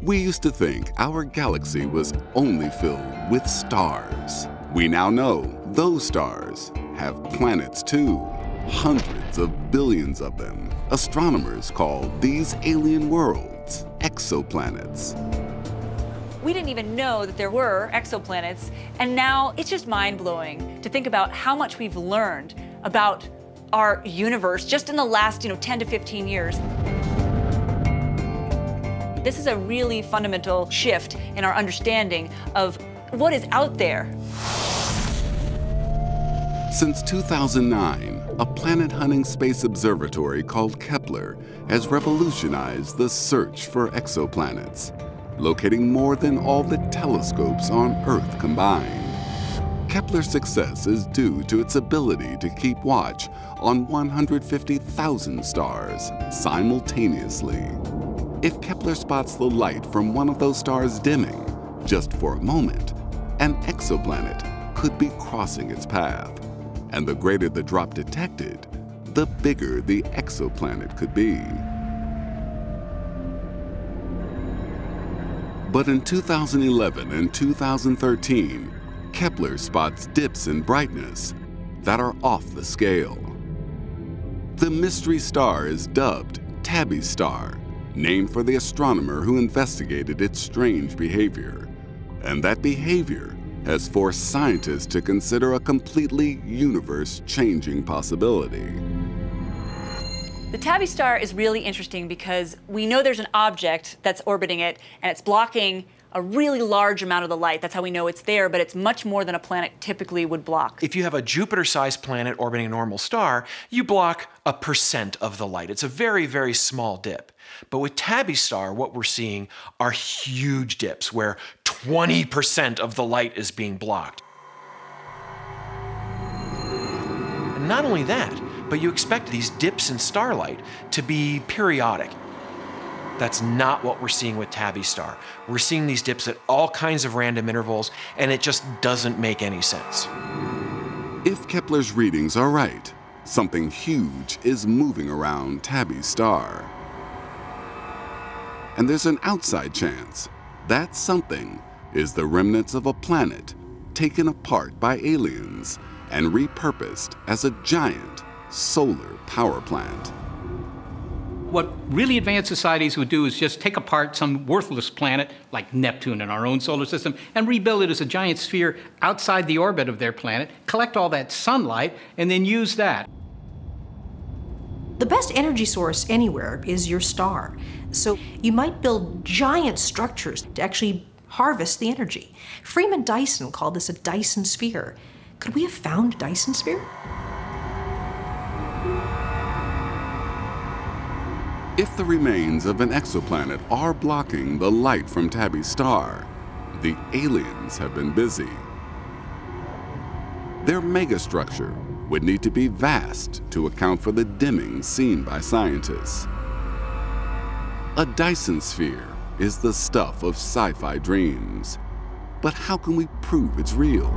We used to think our galaxy was only filled with stars. We now know those stars have planets too. Hundreds of billions of them. Astronomers call these alien worlds exoplanets. We didn't even know that there were exoplanets, and now it's just mind-blowing to think about how much we've learned about our universe just in the last 10 to 15 years. This is a really fundamental shift in our understanding of what is out there. Since 2009, a planet-hunting space observatory called Kepler has revolutionized the search for exoplanets, locating more than all the telescopes on Earth combined. Kepler's success is due to its ability to keep watch on 150,000 stars simultaneously. If Kepler spots the light from one of those stars dimming, just for a moment, an exoplanet could be crossing its path. And the greater the drop detected, the bigger the exoplanet could be. But in 2011 and 2013, Kepler spots dips in brightness that are off the scale. The mystery star is dubbed Tabby Star, named for the astronomer who investigated its strange behavior. And that behavior has forced scientists to consider a completely universe-changing possibility. The Tabby Star is really interesting because we know there's an object that's orbiting it, and it's blocking a really large amount of the light. That's how we know it's there, but it's much more than a planet typically would block. If you have a Jupiter-sized planet orbiting a normal star, you block 1% of the light. It's a very, very small dip. But with Tabby Star, what we're seeing are huge dips where 20% of the light is being blocked. And not only that, but you expect these dips in starlight to be periodic. That's not what we're seeing with Tabby Star. We're seeing these dips at all kinds of random intervals, and it just doesn't make any sense. If Kepler's readings are right, something huge is moving around Tabby Star. And there's an outside chance that something is the remnants of a planet taken apart by aliens and repurposed as a giant solar power plant. What really advanced societies would do is just take apart some worthless planet, like Neptune in our own solar system, and rebuild it as a giant sphere outside the orbit of their planet, collect all that sunlight, and then use that. The best energy source anywhere is your star. So you might build giant structures to actually harvest the energy. Freeman Dyson called this a Dyson sphere. Could we have found a Dyson sphere? If the remains of an exoplanet are blocking the light from Tabby Star, the aliens have been busy. Their megastructure would need to be vast to account for the dimming seen by scientists. A Dyson sphere is the stuff of sci-fi dreams. But how can we prove it's real?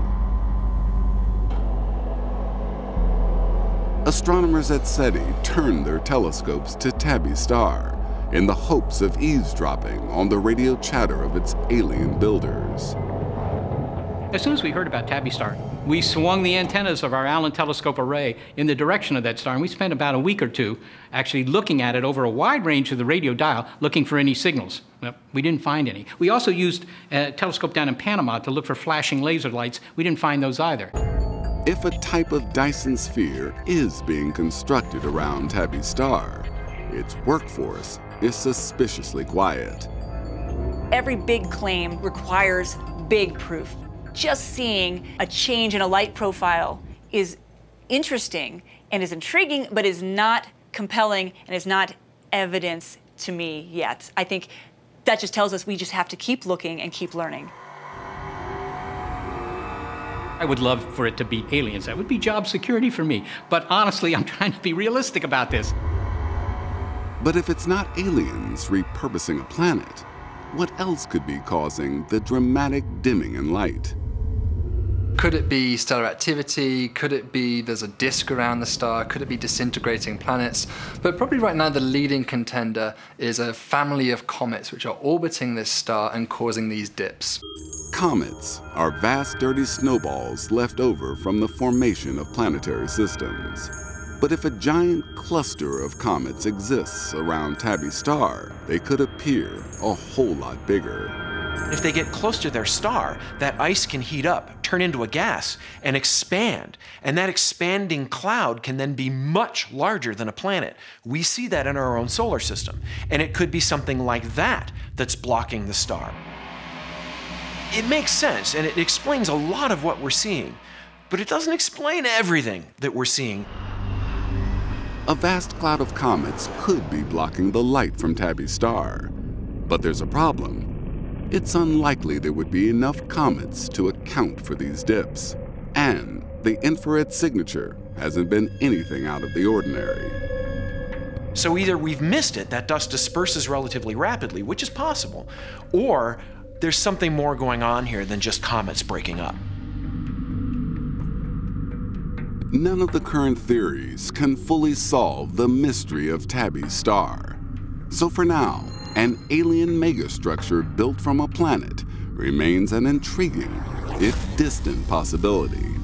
Astronomers at SETI turned their telescopes to Tabby Star in the hopes of eavesdropping on the radio chatter of its alien builders. As soon as we heard about Tabby Star, we swung the antennas of our Allen telescope array in the direction of that star, and we spent about a week or two actually looking at it over a wide range of the radio dial, looking for any signals. Well, we didn't find any. We also used a telescope down in Panama to look for flashing laser lights. We didn't find those either. If a type of Dyson sphere is being constructed around Tabby Star, its workforce is suspiciously quiet. Every big claim requires big proof. Just seeing a change in a light profile is interesting and is intriguing, but is not compelling and is not evidence to me yet. I think that just tells us we just have to keep looking and keep learning. I would love for it to be aliens. That would be job security for me. But honestly, I'm trying to be realistic about this. But if it's not aliens repurposing a planet, what else could be causing the dramatic dimming in light? Could it be stellar activity? Could it be there's a disk around the star? Could it be disintegrating planets? But probably right now the leading contender is a family of comets which are orbiting this star and causing these dips. Comets are vast dirty snowballs left over from the formation of planetary systems. But if a giant cluster of comets exists around Tabby Star, they could appear a whole lot bigger. If they get close to their star, that ice can heat up, turn into a gas, and expand. And that expanding cloud can then be much larger than a planet. We see that in our own solar system. And it could be something like that that's blocking the star. It makes sense, and it explains a lot of what we're seeing. But it doesn't explain everything that we're seeing. A vast cloud of comets could be blocking the light from Tabby Star. But there's a problem. It's unlikely there would be enough comets to account for these dips. And the infrared signature hasn't been anything out of the ordinary. So either we've missed it, that dust disperses relatively rapidly, which is possible, or there's something more going on here than just comets breaking up. None of the current theories can fully solve the mystery of Tabby Star. So for now, an alien megastructure built from a planet remains an intriguing, if distant, possibility.